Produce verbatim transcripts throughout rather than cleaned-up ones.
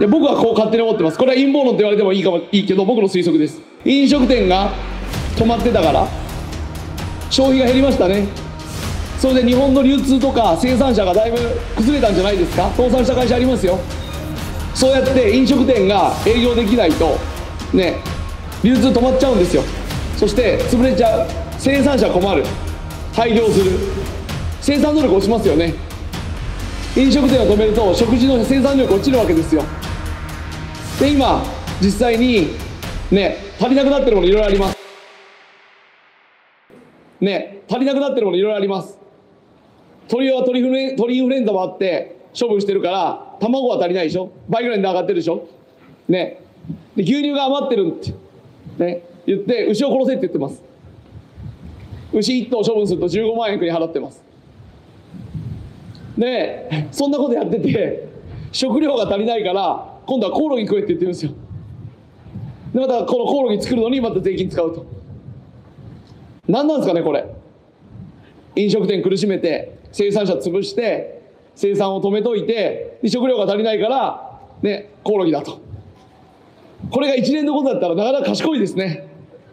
で僕はこう勝手に思ってます。これは陰謀論と言われてもいいかもいいけど、僕の推測です。飲食店が止まってたから消費が減りましたね。それで日本の流通とか生産者がだいぶ崩れたんじゃないですか。倒産した会社ありますよ。そうやって飲食店が営業できないとね、流通止まっちゃうんですよ。そして潰れちゃう。生産者困る。廃業する。生産能力落ちますよね。飲食店を止めると食事の生産力落ちるわけですよ。で今実際にね、足りなくなってるものいろいろありますね。足りなくなってるものいろいろあります。鳥は鳥インフル鳥インフルエンザもあって処分してるから卵は足りないでしょ。倍ぐらいで上がってるでしょね。で牛乳が余ってるってね言って牛を殺せって言ってます。牛いっ頭処分するとじゅうごまんえん国払ってます。でそんなことやってて食料が足りないから今度はコオロギ食えって言ってるんですよ。でまたこのコオロギ作るのにまた税金使うと。何なんですかねこれ。飲食店苦しめて生産者潰して生産を止めといて食料が足りないからねコオロギだと。これが一連のことだったらなかなか賢いですね。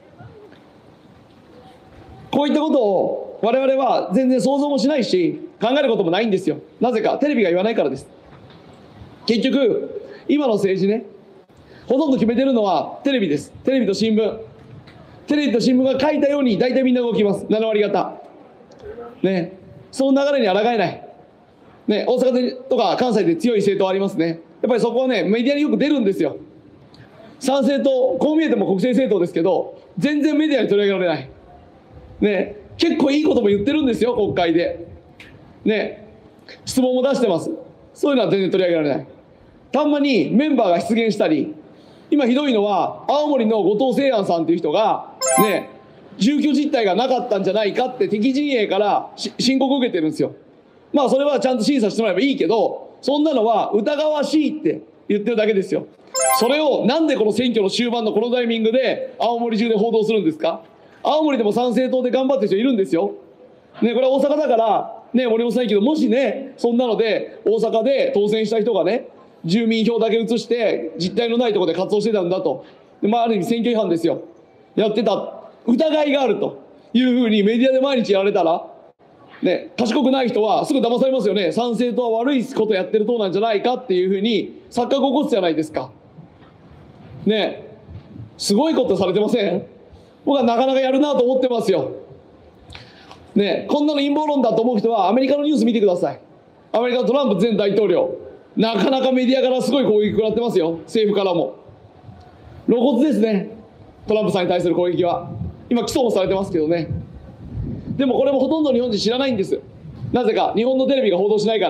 こういったことを我々は全然想像もしないし考えることもないんですよ。なぜかテレビが言わないからです。結局今の政治ね、ほとんど決めてるのはテレビです。テレビと新聞。テレビと新聞が書いたように大体みんな動きます。なな割方ね。その流れに抗えないね。大阪でとか関西で強い政党ありますね。やっぱりそこはねメディアによく出るんですよ。参政党、こう見えても国政政党ですけど全然メディアに取り上げられないね。結構いいことも言ってるんですよ国会でね。質問も出してます。そういうのは全然取り上げられない。たまにメンバーが出現したり、今ひどいのは青森の後藤清安さんっていう人がね住居実態がなかったんじゃないかって敵陣営から申告を受けてるんですよ。まあそれはちゃんと審査してもらえばいいけど、そんなのは疑わしいって言ってるだけですよ。それをなんでこの選挙の終盤のこのタイミングで青森中で報道するんですか。青森でも参政党で頑張ってる人いるんですよ。ね、これは大阪だからね森本さんいいけど、もしねそんなので大阪で当選した人がね住民票だけ移して実態のないところで活動してたんだと。で、まあ、ある意味選挙違反ですよ。やってた疑いがあるというふうにメディアで毎日やられたらね、賢くない人はすぐ騙されますよね。参政党は悪いことやってる党なんじゃないかっていうふうに錯覚を起こすじゃないですかね。すごいことされてません？僕はなかなかやるなと思ってますよね。こんなの陰謀論だと思う人はアメリカのニュース見てください。アメリカのトランプ前大統領、なかなかメディアからすごい攻撃食らってますよ。政府からも露骨ですね。トランプさんに対する攻撃は今起訴もされてますけどね。でもこれもほとんど日本人知らないんです。なぜか日本のテレビが報道しないから。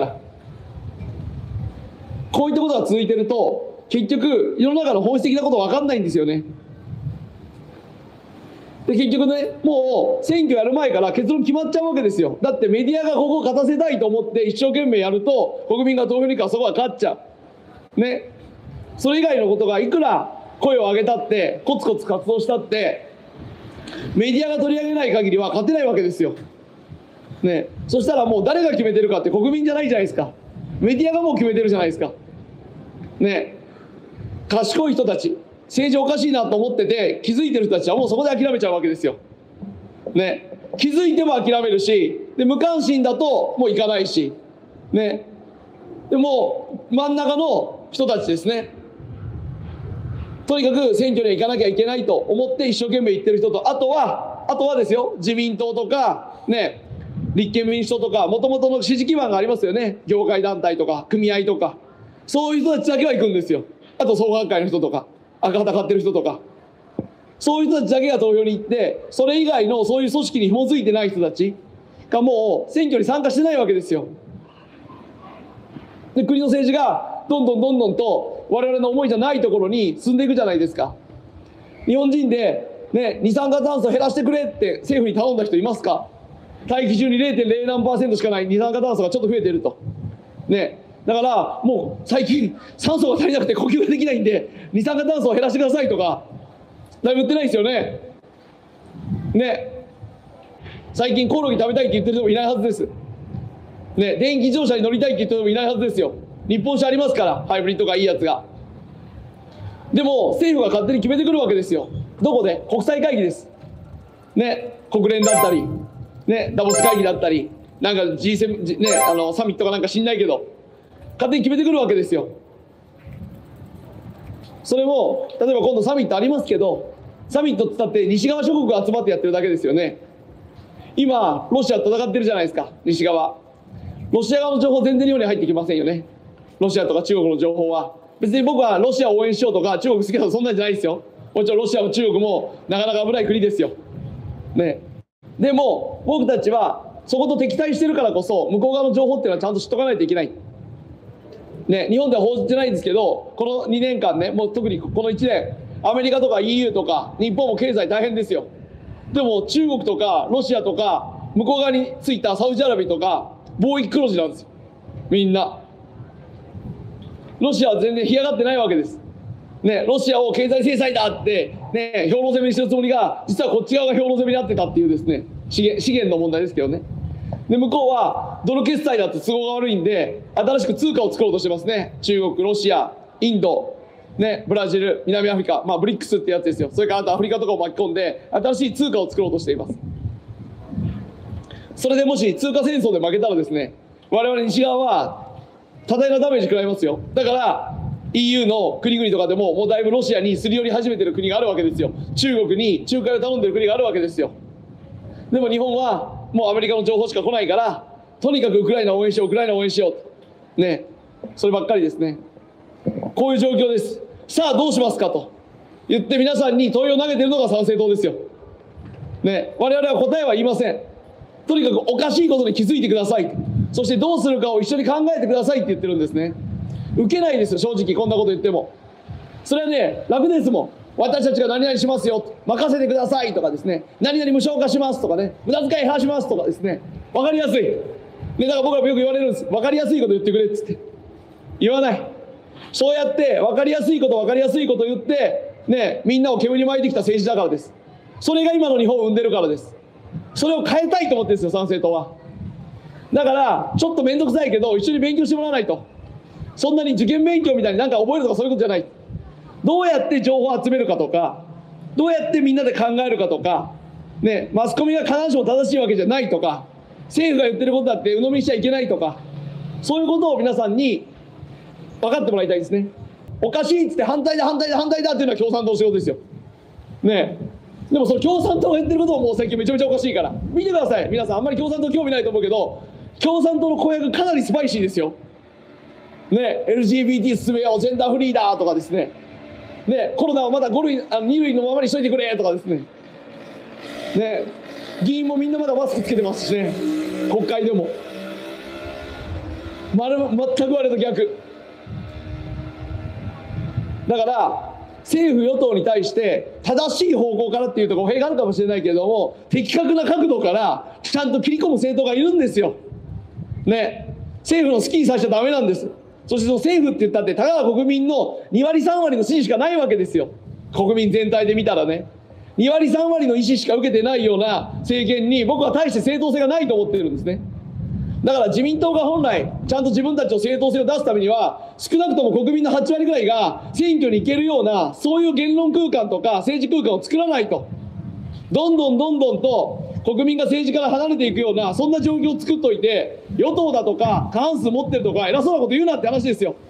こういったことが続いてると結局世の中の本質的なこと分かんないんですよね。で結局ね、もう選挙やる前から結論決まっちゃうわけですよ。だってメディアがここを勝たせたいと思って一生懸命やると国民が投票に行くからそこは勝っちゃうね。それ以外のことがいくら声を上げたってコツコツ活動したってメディアが取り上げない限りは勝てないわけですよね。そしたらもう誰が決めてるかって国民じゃないじゃないですか。メディアがもう決めてるじゃないですかね。賢い人たち、政治おかしいなと思ってて気づいてる人たちはもうそこで諦めちゃうわけですよね。気づいても諦めるし、で無関心だともういかないしね。でも真ん中の人たちですね、とにかく選挙には行かなきゃいけないと思って一生懸命言ってる人と、あとはあとはですよ、自民党とかね、立憲民主党とかもともとの支持基盤がありますよね。業界団体とか組合とか、そういう人たちだけは行くんですよ。あと創価学会の人とか赤旗買ってる人とか、そういう人たちだけが投票に行って、それ以外のそういう組織に紐づいてない人たちがもう選挙に参加してないわけですよ。で国の政治がどんどんどんどんと我々の思いじゃないところに進んでいくじゃないですか。日本人で、ね、二酸化炭素減らしてくれって政府に頼んだ人いますか？大気中に れいてんれい 何パーセントしかない二酸化炭素がちょっと増えているとね。だからもう最近酸素が足りなくて呼吸ができないんで二酸化炭素を減らしてくださいとかだいぶ言ってないですよね。ね、最近コオロギ食べたいって言ってる人もいないはずです。ね、電気自動車に乗りたいって言ってる人もいないはずですよ。日本車ありますから、ハイブリッドがいいやつがでも政府が勝手に決めてくるわけですよ。どこで？国際会議です。ね、国連だったり、ね、ダボス会議だったり、なんか ジーセブン、ね、あのサミットかなんか知んないけど、勝手に決めてくるわけですよ。それも例えば今度サミットありますけど、サミットって言ったって西側諸国が集まってやってるだけですよね。今ロシアと戦ってるじゃないですか、西側。ロシア側の情報全然日本に入ってきませんよね。ロシアとか中国の情報は。別に僕はロシアを応援しようとか中国好きだとそんなんじゃないですよ。もちろんロシアも中国もなかなか危ない国ですよ。ね。でも僕たちはそこと敵対してるからこそ向こう側の情報っていうのはちゃんと知っとかないといけない。ね、日本では報じてないんですけど、このにねんかんね、もう特にこのいちねん、アメリカとか イーユー とか日本も経済大変ですよ。でも中国とかロシアとか向こう側についたサウジアラビアとか貿易黒字なんですよ、みんな。ロシアは全然干上がってないわけです。ね、ロシアを経済制裁だって、ね、兵糧攻めにしてるつもりが、実はこっち側が兵糧攻めにあってたっていうですね、資源、資源の問題ですけどね。で、向こうはドル決済だって都合が悪いんで、新しく通貨を作ろうとしてますね。中国、ロシア、インド、ね、ブラジル、南アフリカ、まあブリックスってやつですよ。それからあとアフリカとかを巻き込んで、新しい通貨を作ろうとしています。それでもし通貨戦争で負けたらですね、我々西側は多大なダメージ食らいますよ。だから イーユー の国々とかでももうだいぶロシアにすり寄り始めてる国があるわけですよ。中国に仲介を頼んでる国があるわけですよ。でも日本はもうアメリカの情報しか来ないから、とにかくウクライナを応援しよう、ウクライナを応援しようね、そればっかりですね。こういう状況です。さあどうしますかと言って皆さんに問いを投げてるのが参政党ですよ。ね、我々は答えは言いません。とにかくおかしいことに気づいてください。そしてどうするかを一緒に考えてくださいって言ってるんですね。受けないですよ、正直こんなこと言っても。それはね、楽ですもん。私たちが何々しますよ、任せてくださいとかですね、何々無償化しますとかね、無駄遣い減らしますとかですね、分かりやすい。ね、だから僕らもよく言われるんです。分かりやすいこと言ってくれっつって。言わない。そうやって分かりやすいこと分かりやすいこと言って、ね、みんなを煙に巻いてきた政治だからです。それが今の日本を生んでるからです。それを変えたいと思ってるんですよ、参政党は。だからちょっと面倒くさいけど一緒に勉強してもらわないと。そんなに受験勉強みたいに何か覚えるとかそういうことじゃない。どうやって情報を集めるかとか、どうやってみんなで考えるかとか、ね、マスコミが必ずしも正しいわけじゃないとか、政府が言ってることだって鵜呑みにしちゃいけないとか、そういうことを皆さんに分かってもらいたいですね。おかしいっつって反対だ反対だ反対だっていうのは共産党の仕事ですよ。ね、でもその共産党が言ってることをもう最近めちゃめちゃおかしいから見てください。皆さんあんまり共産党興味ないと思うけど、共産党の公約かなりスパイシーですよ。ね、エルジービーティー 進めよう、ジェンダーフリーだとかですね、ね、コロナはまだご類、あのに類のままにしといてくれとかですね、ね、議員もみんなまだマスクつけてますしね、国会でも。まる全くあれと逆。だから政府与党に対して正しい方向からっていうと語弊があるかもしれないけれども、的確な角度からちゃんと切り込む政党がいるんですよ。ね、政府の好きにさせちゃダメなんです。そしてその政府って言ったってたかが国民のに割さん割の支持しかないわけですよ。国民全体で見たらね、に割さん割の意思しか受けてないような政権に僕は大して正当性がないと思っているんですね。だから自民党が本来ちゃんと自分たちの正当性を出すためには、少なくとも国民のはち割ぐらいが選挙に行けるような、そういう言論空間とか政治空間を作らないと、どんどんどんどんと国民が政治から離れていくような、そんな状況を作っといて、与党だとか過半数持ってるとか偉そうなこと言うなって話ですよ。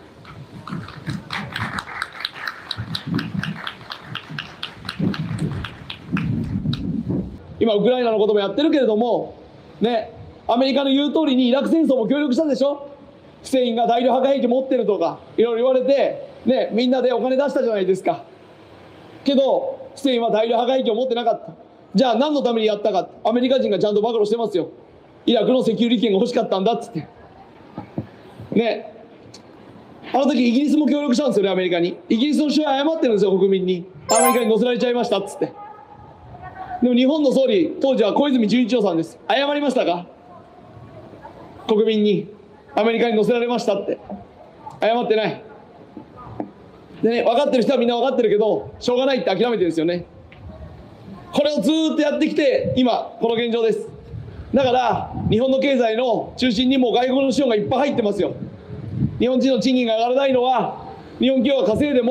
今ウクライナのこともやってるけれどもね、アメリカの言う通りにイラク戦争も協力したでしょ。フセインが大量破壊兵器持ってるとかいろいろ言われて、ね、みんなでお金出したじゃないですか。けどフセインは大量破壊兵器を持ってなかった。じゃあ何のためにやったか、アメリカ人がちゃんと暴露してますよ。イラクの石油利権が欲しかったんだっつってね。あの時イギリスも協力したんですよね、アメリカに。イギリスの首相謝ってるんですよ、国民に。アメリカに乗せられちゃいましたっつって。でも日本の総理当時は小泉純一郎さんです。謝りましたか、国民に。アメリカに乗せられましたって謝ってない。でね、分かってる人はみんな分かってるけどしょうがないって諦めてるんですよね。これをずーっとやってきて今この現状です。だから日本の経済の中心にも外国の資本がいっぱい入ってますよ。日本人の賃金が上がらないのは、日本企業が稼いでも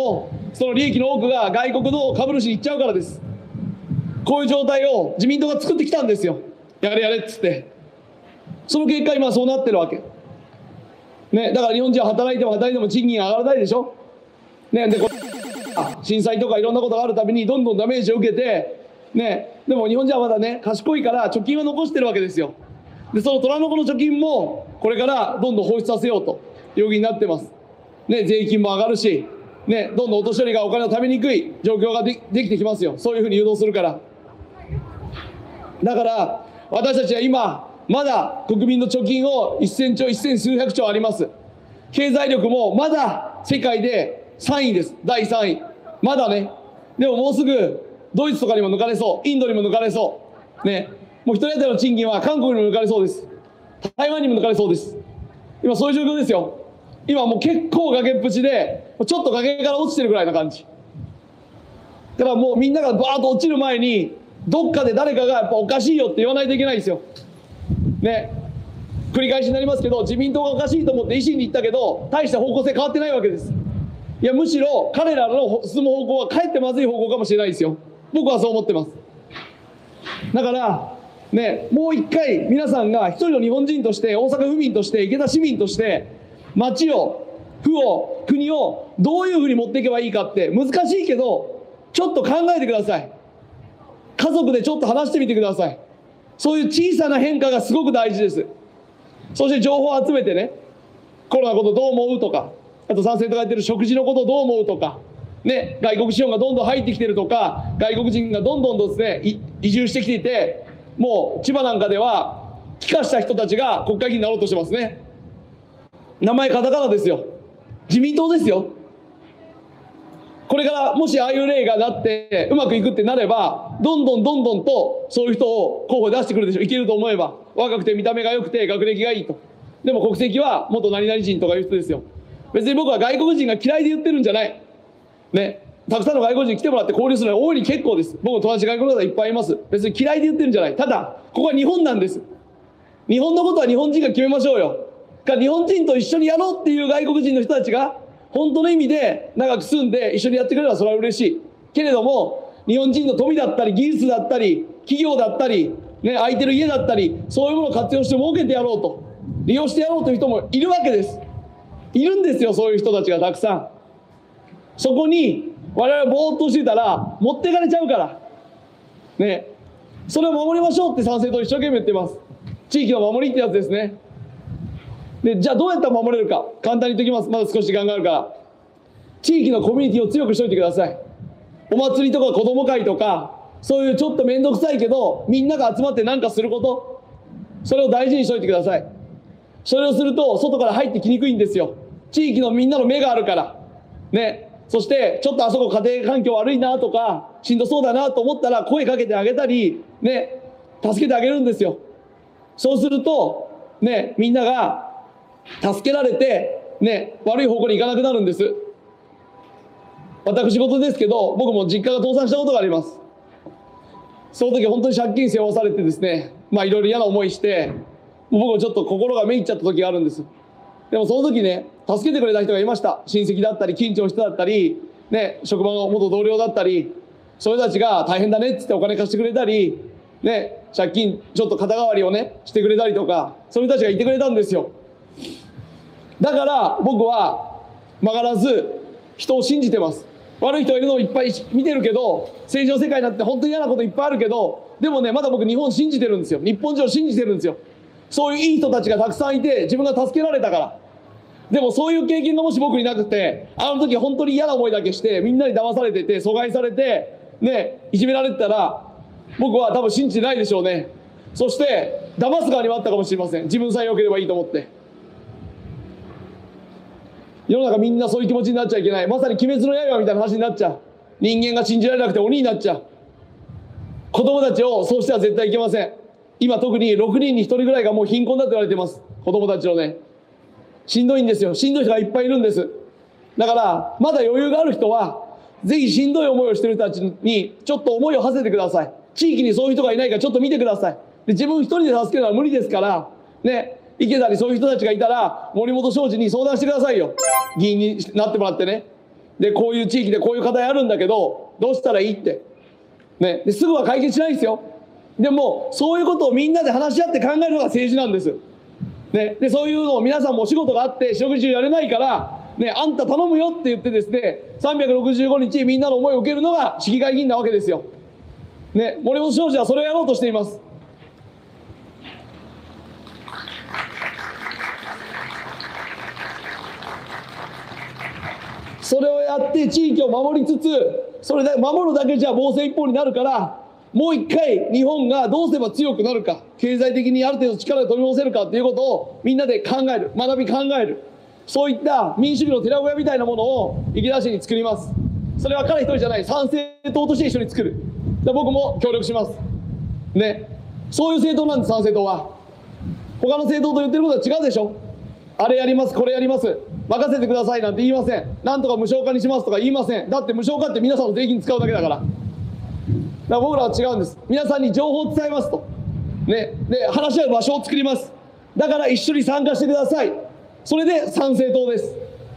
その利益の多くが外国の株主に行っちゃうからです。こういう状態を自民党が作ってきたんですよ。やれやれっつって。その結果今そうなってるわけ。ね、だから日本人は働いても働いても賃金上がらないでしょ。ね、でこ震災とかいろんなことがあるたびにどんどんダメージを受けて、ね、でも日本人はまだね賢いから貯金は残してるわけですよ。でその虎の子の貯金もこれからどんどん放出させようという動きになってます。ね、税金も上がるし、ね、どんどんお年寄りがお金を貯めにくい状況がでできてきますよ。そういうふうに誘導するから。だから私たちは今まだ国民の貯金をせんちょう、せんすうひゃくちょうあります。経済力もまだ世界でさんいです。だいさんい。まだね。でももうすぐドイツとかにも抜かれそう。インドにも抜かれそう。ね。もう一人当たりの賃金は韓国にも抜かれそうです。台湾にも抜かれそうです。今そういう状況ですよ。今もう結構崖っぷちで、ちょっと崖から落ちてるぐらいな感じ。だからもうみんながバーッと落ちる前に、どっかで誰かがやっぱおかしいよって言わないといけないんですよ。ね。繰り返しになりますけど、自民党がおかしいと思って維新に行ったけど、大した方向性変わってないわけです。いや、むしろ彼らの進む方向はかえってまずい方向かもしれないですよ。僕はそう思ってます。だからね、もう一回皆さんが一人の日本人として、大阪府民として、池田市民として町を、府を、国をどういうふうに持っていけばいいかって難しいけど、ちょっと考えてください。家族でちょっと話してみてください。そういう小さな変化がすごく大事です。そして情報を集めてね、コロナのことどう思うとか、あと賛成とか言ってる食事のことどう思うとか、ね、外国資本がどんどん入ってきてるとか、外国人がどんどんとですね、移住してきていて、もう千葉なんかでは帰化した人たちが国会議員になろうとしてますね。名前カタカナですよ。自民党ですよ。これからもしああいう例がなってうまくいくってなれば、どんどんどんどんとそういう人を候補出してくるでしょう。いけると思えば。若くて見た目が良くて学歴がいいと。でも国籍は元何々人とかいう人ですよ。別に僕は外国人が嫌いで言ってるんじゃない。ね。たくさんの外国人に来てもらって交流するのは大いに結構です。僕の友達外国の方いっぱいいます。別に嫌いで言ってるんじゃない。ただ、ここは日本なんです。日本のことは日本人が決めましょうよ。か日本人と一緒にやろうっていう外国人の人たちが、本当の意味で長く住んで一緒にやってくれればそれは嬉しい。けれども、日本人の富だったり、技術だったり、企業だったり、ね、空いてる家だったり、そういうものを活用して儲けてやろうと。利用してやろうという人もいるわけです。いるんですよ、そういう人たちがたくさん。そこに我々ぼーっとしてたら持ってかれちゃうからね。それを守りましょうって賛成党一生懸命言ってます。地域の守りってやつですね。でじゃあどうやったら守れるか簡単に言っておきます。まだ少し時間があるから。地域のコミュニティを強くしておいてください。お祭りとか子ども会とか、そういうちょっと面倒くさいけどみんなが集まって何かすること、それを大事にしておいてください。それをすると外から入ってきにくいんですよ。地域のみんなの目があるからね。そしてちょっとあそこ家庭環境悪いなとかしんどそうだなと思ったら声かけてあげたりね、助けてあげるんですよ。そうするとね、みんなが助けられてね、悪い方向に行かなくなるんです。私事ですけど、僕も実家が倒産したことがあります。その時本当に借金背負わされてですね、まあいろいろ嫌な思いして、もう僕もちょっと心がめいっちゃった時があるんです。でもその時ね、助けてくれた人がいました。親戚だったり近所の人だったり、ね、職場の元同僚だったり、そういう人たちが大変だねっつってお金貸してくれたり、ね、借金ちょっと肩代わりをねしてくれたりとか、そういう人たちがいてくれたんですよ。だから僕は曲がらず人を信じてます。悪い人がいるのをいっぱい見てるけど、政治の世界になって本当に嫌なこといっぱいあるけど、でもね、まだ僕日本信じてるんですよ。日本人を信じてるんですよ。そういういい人たちがたくさんいて自分が助けられたから。でもそういう経験がもし僕になくて、あの時本当に嫌な思いだけしてみんなに騙されてて阻害されてね、いじめられてたら僕は多分信じてないでしょうね。そして騙す側にもあったかもしれません。自分さえ良ければいいと思って。世の中みんなそういう気持ちになっちゃいけない。まさに鬼滅の刃みたいな話になっちゃう。人間が信じられなくて鬼になっちゃう。子供たちをそうしては絶対いけません。今特にろくにんにひとりぐらいがもう貧困だと言われてます。子供たちをね、しんどいんですよ。しんどい人がいっぱいいるんです。だからまだ余裕がある人はぜひしんどい思いをしている人たちにちょっと思いを馳せてください。地域にそういう人がいないかちょっと見てください。で自分一人で助けるのは無理ですからね、池田にそういう人たちがいたら森本庄司に相談してくださいよ。議員になってもらってね。 でこういう地域でこういう課題あるんだけどどうしたらいいって、ね、ですぐは解決しないんですよ。でもそういうことをみんなで話し合って考えるのが政治なんです、ね、でそういうのを皆さんもお仕事があって四六時中やれないから、ね、あんた頼むよって言ってですねさんびゃくろくじゅうごにちみんなの思いを受けるのが市議会議員なわけですよ、ね、森本商事はそれをやろうとしています。それをやって地域を守りつつ、それで守るだけじゃ防戦一方になるから、もう一回日本がどうすれば強くなるか、経済的にある程度力を取り戻せるかということをみんなで考える、学び考える、そういった民主主義の寺小屋みたいなものを池田市に作ります。それは彼一人じゃない、参政党として一緒に作る。で僕も協力しますね。そういう政党なんです。参政党は他の政党と言ってることは違うでしょ。あれやります、これやります、任せてくださいなんて言いません。なんとか無償化にしますとか言いません。だって無償化って皆さんの税金使うだけだから。だから僕らは違うんです。皆さんに情報を伝えますと、ね、で話し合う場所を作ります。だから一緒に参加してください。それで参政党です。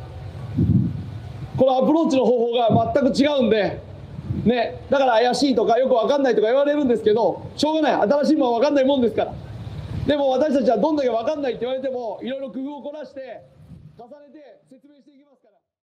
このアプローチの方法が全く違うんで、ね、だから怪しいとかよく分かんないとか言われるんですけど、しょうがない、新しいものは分かんないもんですから。でも私たちはどんだけ分かんないって言われてもいろいろ工夫を凝らして重ねて説明していきます。